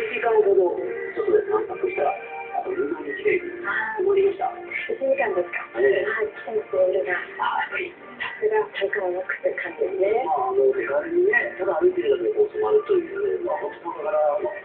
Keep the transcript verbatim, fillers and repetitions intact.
じかんほど外で散策したら、あと夕飯にきれいに終わりました。 いちじかんですか。 ええ、 はい、来てますよ、夜が。 ああ、やっぱり。 さすが体感を良くする感じですね。 まあ、あの手軽にね、ただ歩いてるだけでこう染まるという、まあ、本当だから、まあ